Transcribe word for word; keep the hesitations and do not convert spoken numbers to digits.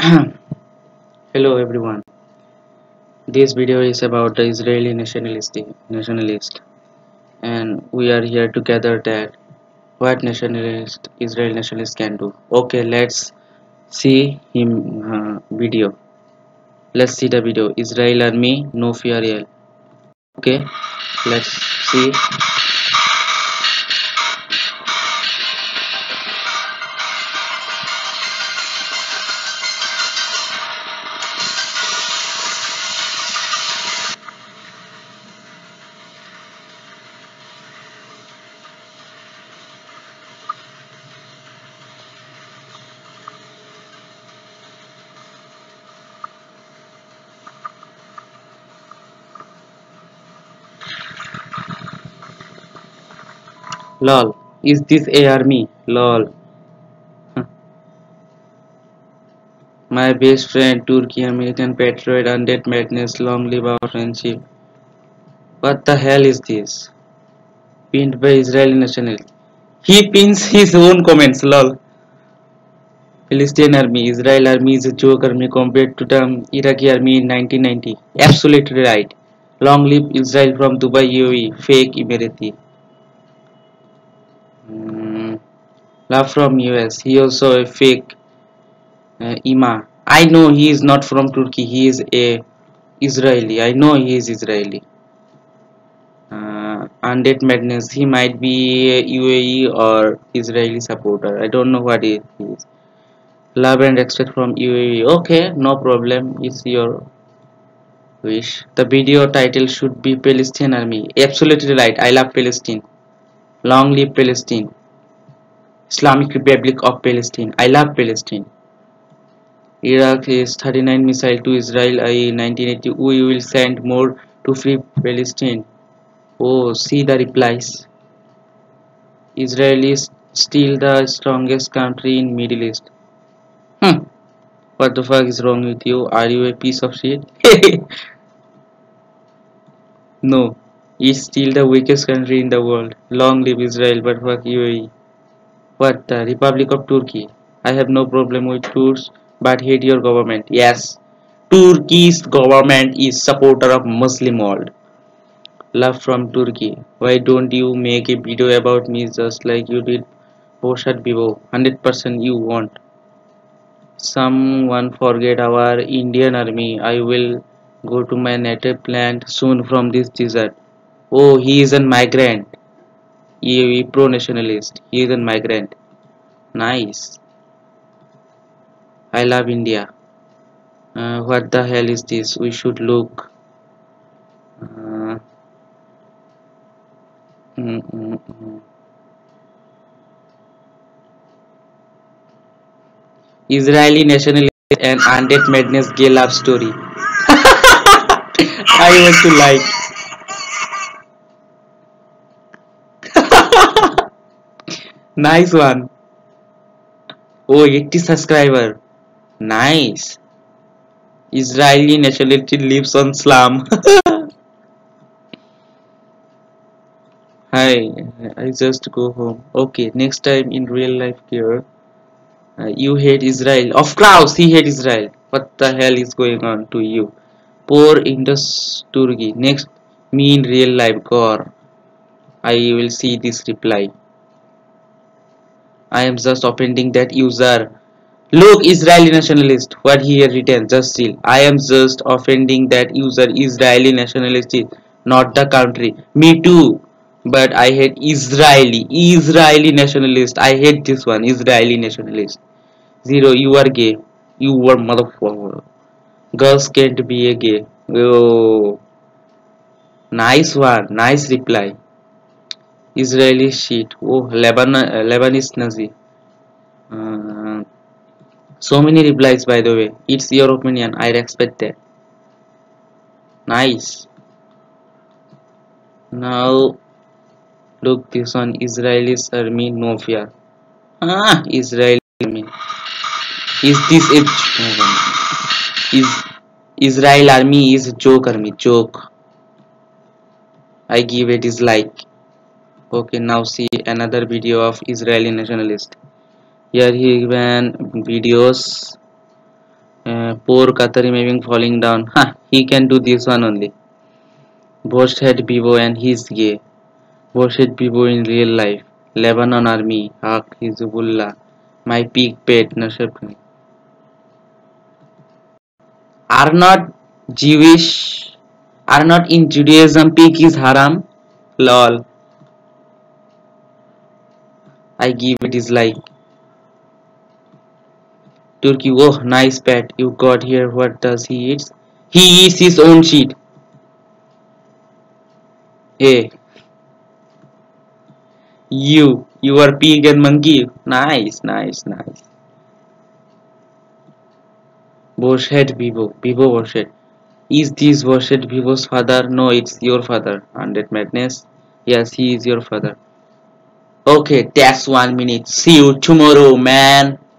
Hello everyone. This video is about the Israeli nationalist nationalist and we are here to gather that what nationalist Israel nationalist can do. Okay, let's see him uh, video. Let's see the video. Israel army no fear yell. Okay, let's see. Lol. Is this a army? Lol. My best friend, Turkey American patriot, undead madness, long live our friendship. What the hell is this? Pinned by Israeli national. He pins his own comments, lol. Palestinian army, Israel army is a joke army compared to the Iraqi army in nineteen ninety. Absolutely right. Long live Israel from Dubai U A E, fake Emirati. Mm, love from U S, he also a fake uh, Ima. I know he is not from Turkey, he is a Israeli. I know he is Israeli. Uh, Undead Madness, he might be a U A E or Israeli supporter. I don't know what he is. Love and respect from U A E. Okay, no problem. It's your wish. The video title should be Palestinian Army. Absolutely right. I love Palestine. Long live Palestine. Islamic Republic of Palestine. I love Palestine. Iraq is thirty-nine missile to Israel in nineteen eighty. We will send more to free Palestine. Oh, see the replies. Israel is still the strongest country in Middle East. Hmm. What the fuck is wrong with you? Are you a piece of shit? No. It's still the weakest country in the world. Long live Israel, but fuck U A E. What the Republic of Turkey? I have no problem with Turks, but hate your government. Yes. Turkey's government is supporter of Muslim world. Love from Turkey. Why don't you make a video about me just like you did Borshat Bibo? one hundred percent you want. Someone forget our Indian army. I will go to my native land soon from this desert. Oh, he is a migrant. He pro nationalist. He is a migrant. Nice. I love India. Uh, what the hell is this? We should look. Uh, mm, mm, mm. Israeli nationalist and undead madness gay love story. I want to like. Nice one. Oh, eighty subscriber. Nice. Israeli nationality lives on slum. Hi, I just go home. Okay, next time in real life here, uh, you hate Israel. Of course, he hate Israel. What the hell is going on to you? Poor Indus Turgi. Next, me in real life, Gore. I will see this reply. I am just offending that user. Look, Israeli nationalist. What he had written. Just chill. I am just offending that user. Israeli nationalist, not the country. Me too. But I hate Israeli. Israeli nationalist. I hate this one. Israeli nationalist. Zero. You are gay. You are motherfucker. Girls can't be a gay. Oh, nice one. Nice reply. Israeli shit. Oh, Lebanon, uh, Lebanese Nazi. Uh, so many replies, by the way. It's your opinion. I respect that. Nice. Now look this one. Israelis army no fear. Ah, Israeli army. Is this a is Israel army is a joke army? Joke. I give a dislike. Okay, now see another video of Israeli nationalist. Here he given videos. Uh, poor Qatari maybe falling down. Ha! He can do this one only. Borshed Bibo and he's gay. Borshed Bibo in real life. Lebanon army. Haq Hizbullah. My pig pet. Nashabni. Are not Jewish. Are not in Judaism pig is haram. Lol. I give it dislike. Turkey. Oh, nice pet you got here. What does he eat? He eats his own shit. Hey, you. You are pig and monkey. Nice, nice, nice. Borshed Bibo. Bibo Borshed. Is this Borshed Bibo's father? No, it's your father. Hundred madness. Yes, he is your father. Okay, that's one minute. See you tomorrow, man.